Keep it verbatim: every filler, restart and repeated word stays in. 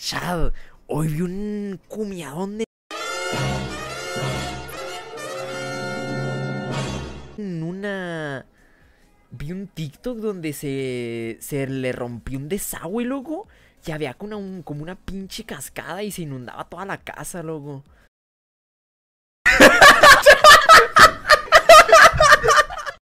Chad, hoy vi un cumiadón de... En una... Vi un TikTok donde se, se le rompió un desagüe, loco. Y había como una, un- como una pinche cascada y se inundaba toda la casa, loco.